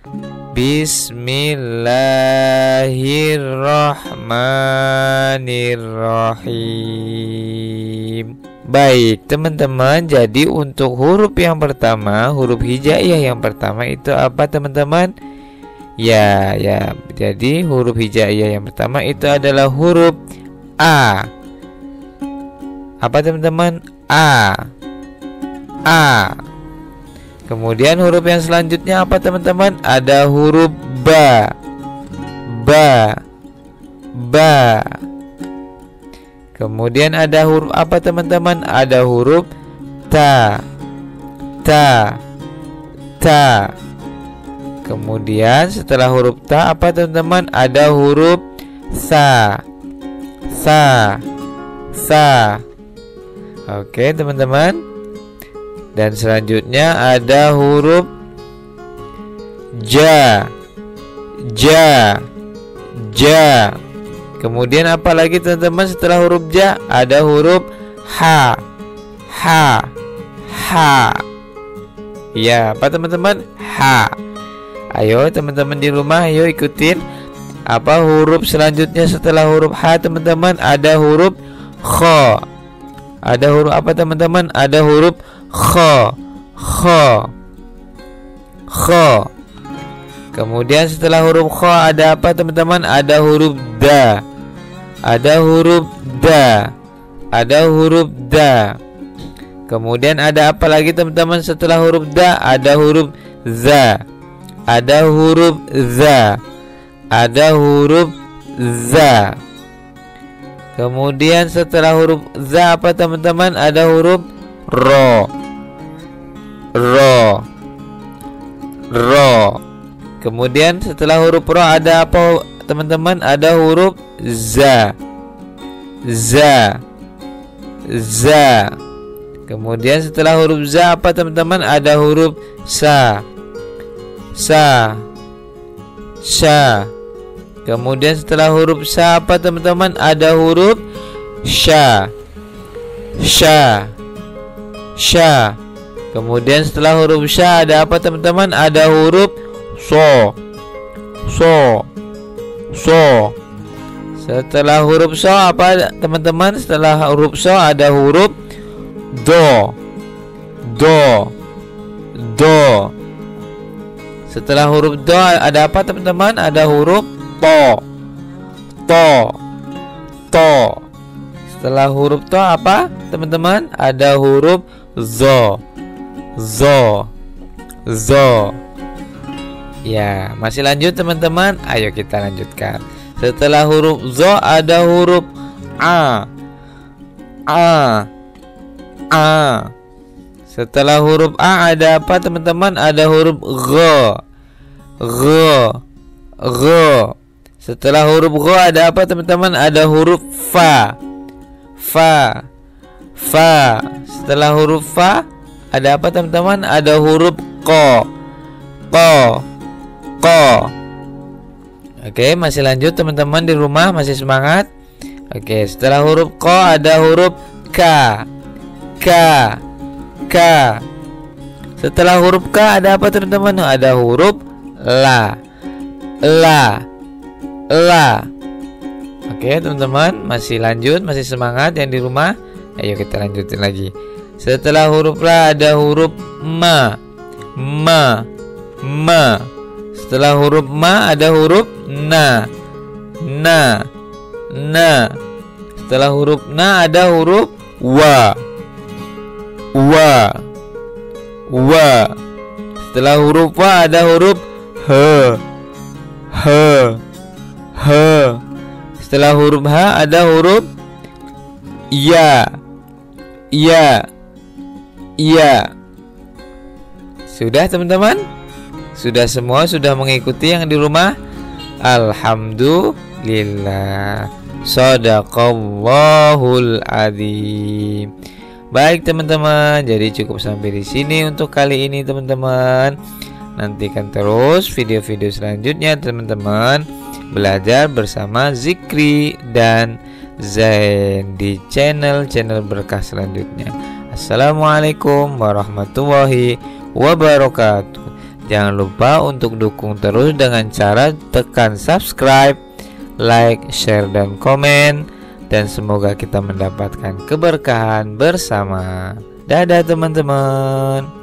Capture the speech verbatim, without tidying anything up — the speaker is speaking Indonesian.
Bismillahirrahmanirrahim. Baik teman-teman, jadi untuk huruf yang pertama, huruf hijaiyah yang pertama itu apa teman-teman? Ya, ya. Jadi huruf hijaiyah yang pertama itu adalah huruf A. Apa teman-teman? A. A. Kemudian huruf yang selanjutnya apa teman-teman? Ada huruf Ba. Ba. Ba. Kemudian ada huruf apa teman-teman? Ada huruf Ta. Ta. Ta. Kemudian setelah huruf Ta apa teman-teman? Ada huruf Sa. Sa. Sa. Oke teman-teman. Dan selanjutnya ada huruf Ja. Ja. Ja. Kemudian apa lagi teman-teman setelah huruf Ja? Ada huruf Ha. Ha. Ha. Ya, apa teman-teman? Ha. Ayo teman-teman di rumah, ayo ikutin. Apa huruf selanjutnya setelah huruf H teman-teman? Ada huruf Kho. Ada huruf apa teman-teman? Ada huruf Kho. Kho. Kho. Kemudian setelah huruf Kho ada apa teman-teman? Ada huruf Da. Ada huruf Da. Ada huruf Da. Kemudian ada apa lagi teman-teman setelah huruf Da? Ada huruf Za. Ada huruf Za. Ada huruf Za. Kemudian setelah huruf Za apa teman-teman? Ada huruf Ro. Ro. Ro. Kemudian setelah huruf Ro ada apa teman-teman? Ada huruf Za. Za. Za. Kemudian setelah huruf Za apa teman-teman? Ada huruf Sa. Sa. Sya. Kemudian setelah huruf Sa apa teman-teman? Ada huruf Sya. Sya. Sya. Kemudian setelah huruf Sya ada apa teman-teman? Ada huruf So. So. So. Setelah huruf So apa teman-teman? Setelah huruf So ada huruf Do. Do. Do. Setelah huruf Do ada apa teman-teman? Ada huruf To. To. To. Setelah huruf To apa teman-teman? Ada huruf Zo. Zo. Zo. Ya, masih lanjut teman-teman? Ayo kita lanjutkan. Setelah huruf Zo ada huruf A. A. A. Setelah huruf A ada apa teman-teman? Ada huruf Gho. Gho. Gho. Setelah huruf Gho ada apa teman-teman? Ada huruf Fa. Fa. Fa. Setelah huruf Fa ada apa teman-teman? Ada huruf Ko. Ko. Ko. Oke, masih lanjut teman-teman di rumah, masih semangat? Oke, setelah huruf Ko ada huruf K. K. K. Setelah huruf K ada apa teman-teman? Ada huruf La. La. La. Oke teman-teman, masih lanjut, masih semangat yang di rumah? Ayo kita lanjutin lagi. Setelah huruf La ada huruf Ma. Ma. Ma. Setelah huruf Ma ada huruf Na. Na. Na. Setelah huruf Na ada huruf Wa. Wa. Wa. Setelah huruf Wa ada huruf He. He. He. Setelah huruf H ada huruf Ya. Ya. Ya. Sudah teman-teman? Sudah semua sudah mengikuti yang di rumah? Alhamdulillah. Shadaqallahul adzim. Baik teman-teman, jadi cukup sampai di sini untuk kali ini teman-teman. Nantikan terus video-video selanjutnya teman-teman. Belajar bersama Zikri dan Zain di channel-channel berkah selanjutnya. Assalamualaikum warahmatullahi wabarakatuh. Jangan lupa untuk dukung terus dengan cara tekan subscribe, like, share, dan komen. Dan semoga kita mendapatkan keberkahan bersama. Dadah teman-teman.